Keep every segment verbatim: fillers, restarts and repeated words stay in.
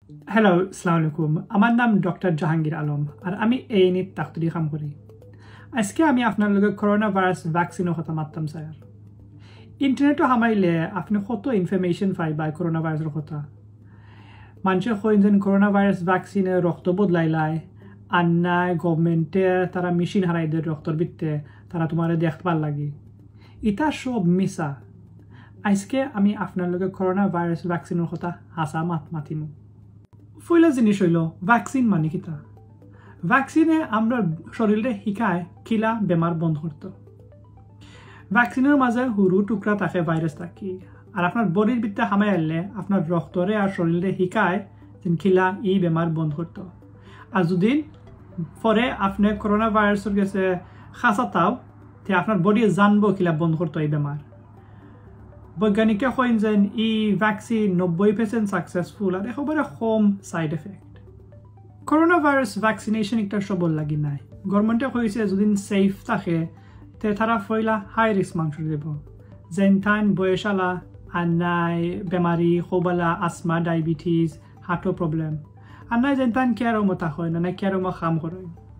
Hello, Assalamu alaikum. আমার নাম doctor Jahangir Alam আর আমি এই নিয়ে ডাক্তারি কাম করি। আজকে আমি আপনার লগে করোনা ভাইরাস ভ্যাকসিনের কথা মাততাম স্যার। ইন্টারনেটে হামাইলে আপনি কত ইনফরমেশন পাইবা করোনা ভাইরাসের কথা। মানুষে কইন যেন করোনা ভাইরাস ভ্যাকসিনে রক্ত বদলাইলায় আর নাই গভর্নমেন্টে তারা মেশিন হারাই দেয় রক্তর ভিত্তে তারা তোমার দেখবার লাগি। এটা সব মিছা। আজকে আমি আপনার লগে করোনা ভাইরাস ভ্যাকসিনের কথা হাসা মাত মাতিমু। পয়লা জিনিস হইল ভ্যাকসিন মানে কিতা। ভ্যাকসিনে আমরা শরীরে শিকায় কিলা বেমার বন্ধ করত। ভ্যাকসিনের মাঝে হুরু টুকরা থাকে ভাইরাস থাকি আর আপনার বডির ভিতরে হামাই আনলে আপনার রক্তরে আর শরীরে শিকায় যে কিলা ই বেমার বন্ধ করত। আর যদি পরে আপনি করোনা ভাইরাসের কাছে খাঁচা তাও তে আপনার বডি জানবো কিলা বন্ধ করতো এই বেমার। বৈজ্ঞানিকে কইন যেন ই ভ্যাকসিন নব্বই পার্সেন্ট সাকসেসফুল আর একেবারে কম side effect. Corona virus vaccination একটা সবল লাগি নাই। গভর্নমেন্টে কইছে যদি সেফ থাকে তে তারা ফয়লা হাই রিস্ক মানুষ দেব যেন থান বয়সালা আর নাই বেমারি খোবালা আসমা ডায়াবেটিস হার্টও প্রবলেম আর নাই যেন থান কেয়ারও মতা হয় না নাই কেয়ারও মা কাম করে।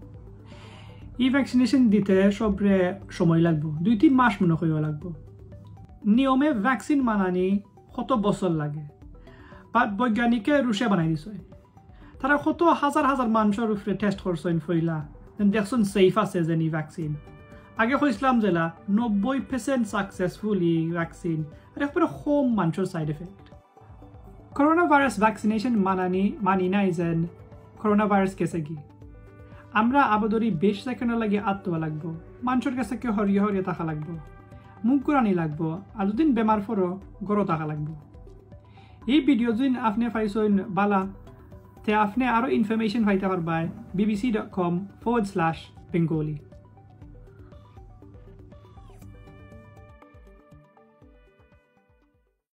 ই ভ্যাকসিনেশন দিতে সবরে সময় লাগবো, দুই তিন মাস মনে করিও লাগবো। নিয়মে ভ্যাকসিন মানানি কত বছর লাগে বা বৈজ্ঞানিকে রুশে বানাই দিছে। তারা কত হাজার হাজার মানুষের উপরে টেস্ট করছেন ফইলা দেখছেন সেফ আছে যেন ই ভ্যাকসিন। আগে কইসলাম যেলা নব্বই পার্সেন্ট সাকসেসফুল ই ভ্যাকসিন আর একবারে কম মানুষের side effect. Corona virus vaccination মানানি মানি নাই যেন করোনা ভাইরাস কেসে কি আমরা আবদরি বিশ সেকেন্ডের লাগে আত্মা লাগবো, মানুষের কাছে কেউ হরিয়ে হরিয়ে থাকা লাগবো, মুখ গুরানি লাগবো আর দুদিন বেমার ফরও গড় থাকা লাগবো। এই ভিডিও যদি আপনি পাইছেন বালা তে আপনি আরও ইনফরমেশন পাইতে পারবাই BBC dot com forward slash Bengali.